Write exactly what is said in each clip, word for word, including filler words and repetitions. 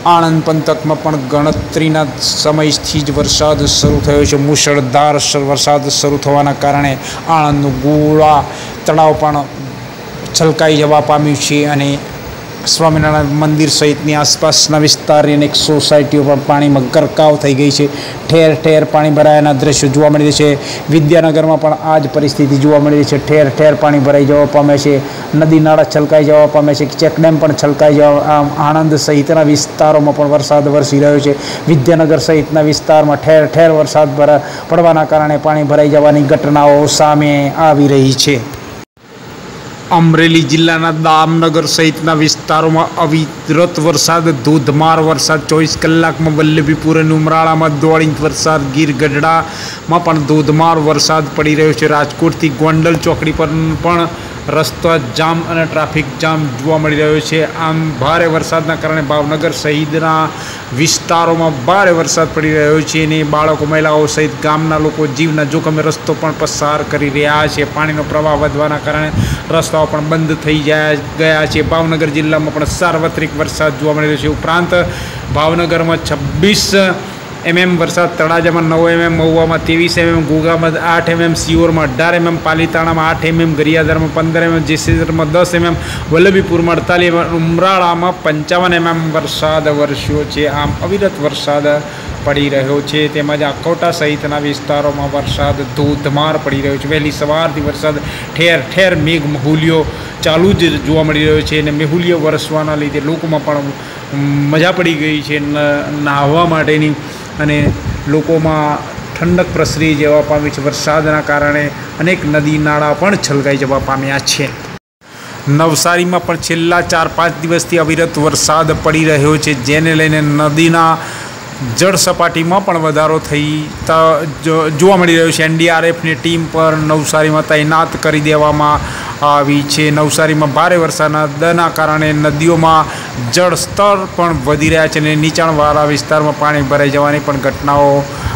આણંદ પંથકમાં પણ ગણતરીના સમયથી જ વરસાદ શરૂ થયો છે। મુશળધાર વરસાદ શરૂ થવાના કારણે આણંદનું ગોળા તળાવ પણ છલકાઈ જવા પામ્યું છે અને સ્વામિનારાયણ મંદિર સહિતની આસપાસના વિસ્તારની અનેક સોસાયટીઓ પણ પાણીમાં ગરકાવ થઈ ગઈ છે। ઠેર ઠેર પાણી ભરાયાના દ્રશ્યો જોવા મળી રહે છે। વિદ્યાનગરમાં પણ આ જ પરિસ્થિતિ જોવા મળી રહી છે। ઠેર ઠેર પાણી ભરાઈ જવા પામે છે, નદી નાળા છલકાઈ જવા પામે છે, ચેકડેમ પણ છલકાઈ જવા, આમ આણંદ સહિતના વિસ્તારોમાં પણ વરસાદ વરસી રહ્યો છે। વિદ્યાનગર સહિતના વિસ્તારમાં ઠેર ઠેર વરસાદ ભરા પડવાના કારણે પાણી ભરાઈ જવાની ઘટનાઓ સામે આવી રહી છે। અમરેલી જિલ્લાના દામનગર સહિતના વિસ્તારોમાં અવિરત વરસાદ, ધોધમાર વરસાદ ચોવીસ કલાકમાં વલ્લભીપુર અને ઉમરાળામાં દોઢ ઇંચ વરસાદ, ગીર ગઢડામાં પણ ધોધમાર વરસાદ પડી રહ્યો છે। રાજકોટથી ગોંડલ ચોકડી પર પણ રસ્તા જામ અને ટ્રાફિક જામ જોવા મળી રહ્યો છે। આમ ભારે વરસાદના કારણે ભાવનગર સહિતના વિસ્તારોમાં ભારે વરસાદ પડી રહ્યો છે અને બાળકો, મહિલાઓ સહિત ગામના લોકો જીવના જોખમે રસ્તો પણ પસાર કરી રહ્યા છે। પાણીનો પ્રવાહ વધવાના કારણે રસ્તાઓ પણ બંધ થઈ જાય ગયા છે। ભાવનગર જિલ્લામાં પણ સાર્વત્રિક વરસાદ જોવા મળી રહ્યો છે। ઉપરાંત ભાવનગરમાં છવ્વીસ એમએમ વરસાદ, તળાજામાં નવ એમએમ, મહુવામાં ત્રેવીસ એમએમ, ઘોઘામાં આઠ એમએમ, સિયોરમાં અઢાર એમએમ, પાલીતાણામાં આઠ એમએમ, ગરિયાદરમાં પંદર એમએમ, જેસલમાં દસ એમએમ, વલ્લભીપુરમાં અડતાલીસ એમએમ, ઉમરાળામાં પંચાવન એમએમ વરસાદ વરસ્યો છે। આમ અવિરત વરસાદ પડી રહ્યો છે તેમજ આકોટા સહિતના વિસ્તારોમાં વરસાદ ધોધમાર પડી રહ્યો છે। વહેલી સવારથી વરસાદ ઠેર ઠેર મેઘ મહુલિયો ચાલુ જ જોવા મળી રહ્યો છે અને મેહુલિયો વરસવાના લીધે લોકોમાં પણ મજા પડી ગઈ છે નાહવા માટેની અને લોકોમાં ઠંડક પ્રસરી જવા પામી છે। વરસાદના કારણે અનેક નદી નાળા પણ છલકાઈ જવા પામ્યા છે। નવસારીમાં પણ છેલ્લા ચાર પાંચ દિવસથી અવિરત વરસાદ પડી રહ્યો છે, જેને લઈને નદીના જળ સપાટીમાં પણ વધારો થઈ જોવા મળી રહ્યો છે। એનડીઆરએફની ટીમ પર નવસારીમાં તૈનાત કરી દેવામાં આવી છે। નવસારીમાં ભારે વરસાદના કારણે નદીઓમાં જળ સ્તર પણ વધી રહ્યા છે અને નીચાણવાળા વિસ્તારમાં પાણી ભરાઈ જવાની પણ ઘટનાઓ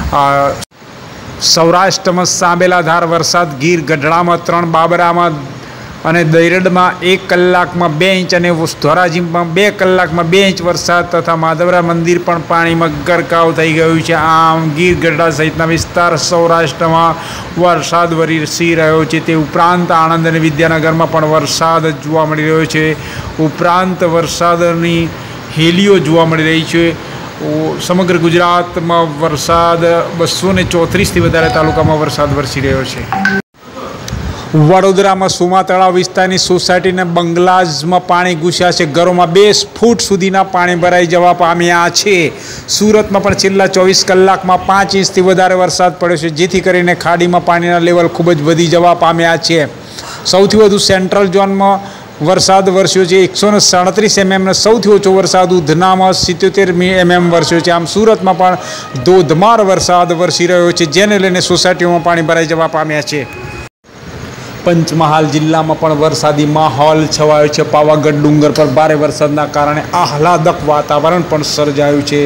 સૌરાષ્ટ્રમાં સાંબેલાધાર વરસાદ, ગીર ગઢડામાં ત્રણ, બાબરામાં અને દૈરડમાં એક કલાકમાં બે ઇંચ અને ધોરાજીમાં બે કલાકમાં બે ઇંચ વરસાદ તથા માધવરા મંદિર પણ પાણીમાં ગરકાવ થઈ ગયું છે। આમ ગીર ગઢડા સહિતના વિસ્તાર સૌરાષ્ટ્રમાં વરસાદ વરસી રહ્યો છે। તે ઉપરાંત આણંદ અને વિદ્યાનગરમાં પણ વરસાદ જોવા મળી રહ્યો છે। ઉપરાંત વરસાદની હેલીઓ જોવા મળી રહી છે। સમગ્ર ગુજરાતમાં વરસાદ બસો ને ચોત્રીસથી વધારે તાલુકામાં વરસાદ વરસી રહ્યો છે। વડોદરામાં સુમા તળાવ વિસ્તારની સોસાયટીના બંગલાઝમાં પાણી ઘૂસ્યા છે। ઘરોમાં બે ફૂટ સુધીના પાણી ભરાઈ જવા પામ્યા છે। સુરતમાં પણ છેલ્લા ચોવીસ કલાકમાં પાંચ ઇંચથી વધારે વરસાદ પડ્યો છે, જેથી કરીને ખાડીમાં પાણીના લેવલ ખૂબ જ વધી જવા પામ્યા છે। સૌથી વધુ સેન્ટ્રલ ઝોનમાં વરસાદ વરસ્યો છે, એકસો ને સાડત્રીસ એમએમ, સૌથી ઓછો વરસાદ ઉધનામાં સિત્યોતેર એમએમ વરસ્યો છે। આમ સુરતમાં પણ ધોધમાર વરસાદ વરસી રહ્યો છે, જેને લઈને સોસાયટીઓમાં પાણી ભરાઈ જવા પામ્યા છે। પંચમહાલ જિલ્લામાં પણ વરસાદી માહોલ છવાયો છે। પાવાગઢ ડુંગર પર ભારે વરસાદના કારણે આહલાદક વાતાવરણ પણ સર્જાયું છે।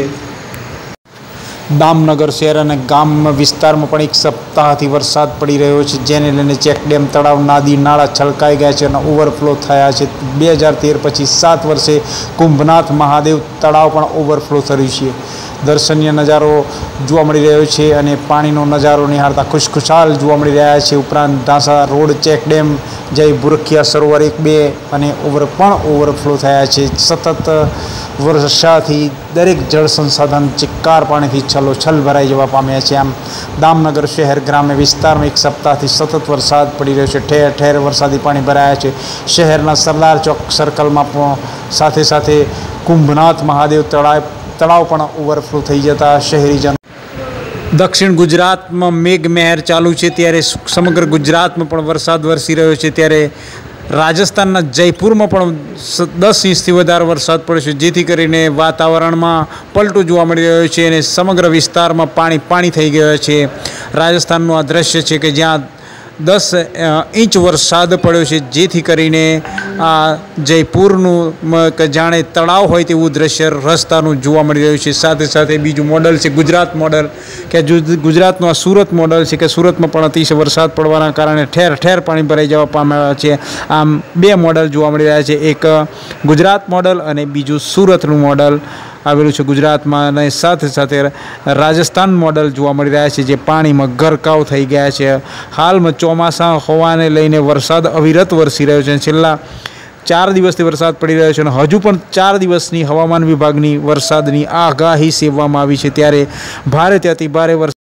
દામનગર શહેર અને ગામ વિસ્તારમાં પણ એક સપ્તાહથી વરસાદ પડી રહ્યો છે, જેને લઈને ચેકડેમ, તળાવ, નદી નાળા છલકાઈ ગયા છે અને ઓવરફ્લો થયા છે। બે હજાર તેર પછી સાત વર્ષે કુંભનાથ મહાદેવ તળાવ પણ ઓવરફ્લો થયું છે। દર્શનીય નજારો જોવા મળી રહ્યો છે અને પાણીનો નજારો નિહાળતા ખુશખુશાલ જોવા મળી રહ્યા છે। ઉપરાંત ઢાસા રોડ, ચેકડેમ, જય ભૂરખિયા સરોવર એક બે અને ઓવર પણ ઓવરફ્લો થયા છે। સતત વર્ષાથી દરેક જળ સંસાધન ચિક્કાર પાણીથી છલોછલ ભરાઈ જવા પામ્યા છે। આમ દામનગર શહેર ગ્રામ્ય વિસ્તારમાં એક સપ્તાહથી સતત વરસાદ પડી રહ્યો છે। ઠેર ઠેર વરસાદી પાણી ભરાયા છે। શહેરના સરદાર ચોક સર્કલમાં પણ સાથે સાથે કુંભનાથ મહાદેવ તળાવ તળાવ પણ ઓવરફ્લો થઈ જતા શહેરીજનો દક્ષિણ ગુજરાતમાં મેઘમહેર ચાલુ છે, ત્યારે સમગ્ર ગુજરાતમાં પણ વરસાદ વરસી રહ્યો છે। ત્યારે રાજસ્થાનના જયપુરમાં પણ દસ ઇંચથી વધારે વરસાદ પડ્યો છે, જેથી કરીને વાતાવરણમાં પલટો જોવા મળી રહ્યો છે અને સમગ્ર વિસ્તારમાં પાણી પાણી થઈ ગયો છે। રાજસ્થાનનું આ દ્રશ્ય છે કે જ્યાં દસ ઇંચ વરસાદ પડ્યો છે, જેથી કરીને આ જયપુરનું કે જાણે તળાવ હોય તેવું દ્રશ્ય રસ્તાનું જોવા મળી રહ્યું છે। સાથે સાથે બીજું મોડલ છે ગુજરાત મોડલ, કે ગુજરાતનું આ સુરત મોડલ છે, કે સુરતમાં પણ અતિશય વરસાદ પડવાના કારણે ઠેર ઠેર પાણી ભરાઈ જવા પામ્યા છે। આમ બે મોડલ જોવા મળી રહ્યા છે, એક ગુજરાત મોડલ અને બીજું સુરતનું મોડલ આવેલું છે ગુજરાતમાં, અને સાથે સાથે રાજસ્થાન મોડલ જોવા મળી રહ્યા છે જે પાણીમાં ગરકાવ થઈ ગયા છે। હાલમાં ચોમાસા હોવાને લઈને વરસાદ અવિરત વરસી રહ્યો છે। છેલ્લા ચાર દિવસથી વરસાદ પડી રહ્યો છે અને હજુ પણ ચાર દિવસની હવામાન વિભાગની વરસાદની આગાહી સેવવામાં આવી છે, ત્યારે ભારેથી અતિ ભારે વરસાદ